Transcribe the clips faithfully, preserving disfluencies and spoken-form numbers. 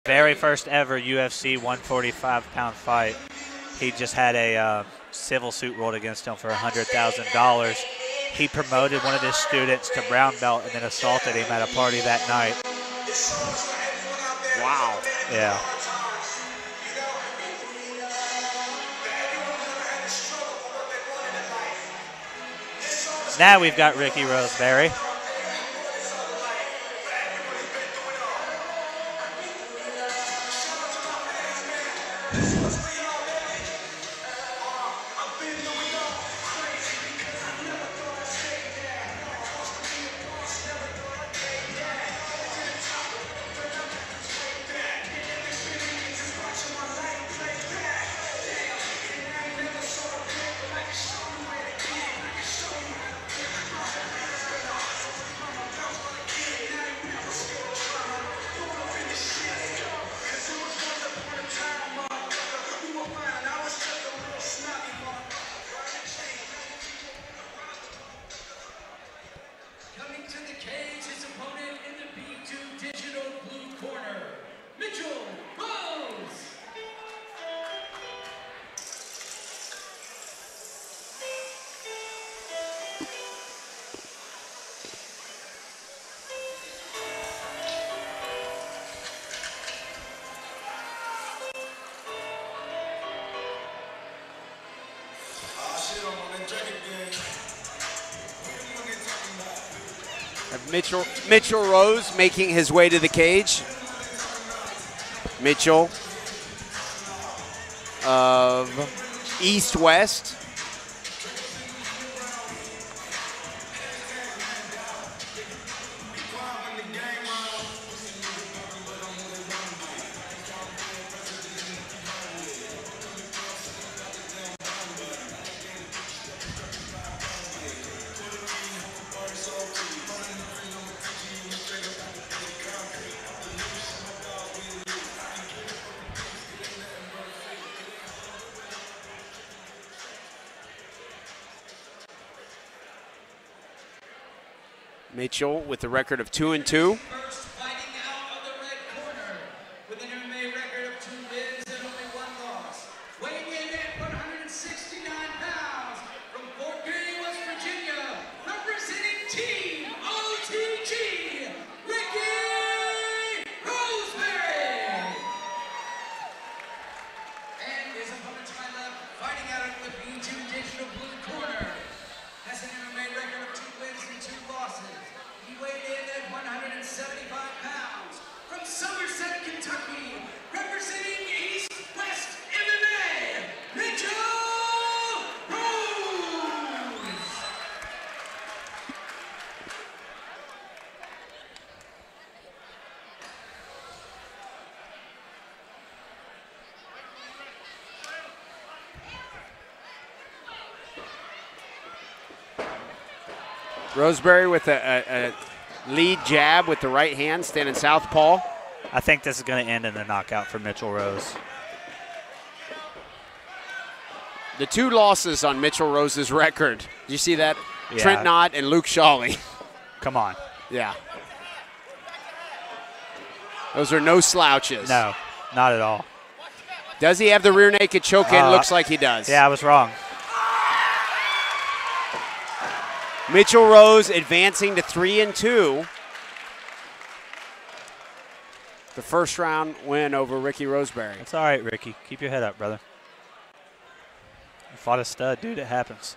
very first ever U F C one forty-five pound fight, he just had a uh, civil suit rolled against him for one hundred thousand dollars. He promoted one of his students to brown belt and then assaulted him at a party that night. Wow. Yeah. Now we've got Ricky Roseberry. Mitchell, Mitchell Rose making his way to the cage. Mitchell of East West. Mitchell with a record of two and two. Roseberry with a, a, a lead jab with the right hand, standing southpaw. I think this is going to end in a knockout for Mitchell Rose. The two losses on Mitchell Rose's record. Did you see that? Yeah. Trent Knott and Luke Shawley. Come on. Yeah. Those are no slouches. No, not at all. Does he have the rear naked choke in? Uh, Looks like he does. Yeah, I was wrong. Mitchell Rose advancing to three and two. The first round win over Ricky Roseberry. It's all right, Ricky. Keep your head up, brother. You fought a stud, dude. It happens.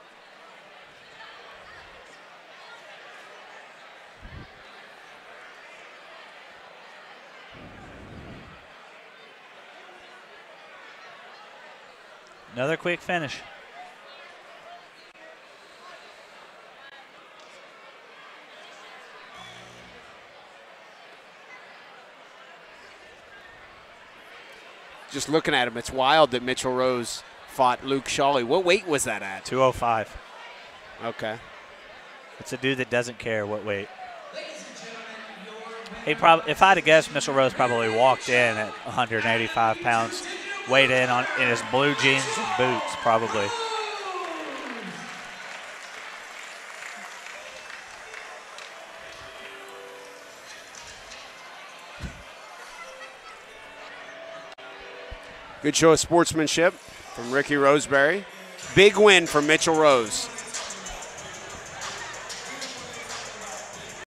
Another quick finish. Just looking at him, it's wild that Mitchell Rose fought Luke Shawley. What weight was that at? two oh five. Okay. It's a dude that doesn't care what weight. He probably, if I had to guess, Mitchell Rose probably walked in at one hundred eighty-five pounds, weighed in on in his blue jeans and boots, probably. Good show of sportsmanship from Ricky Roseberry. Big win for Mitchell Rose.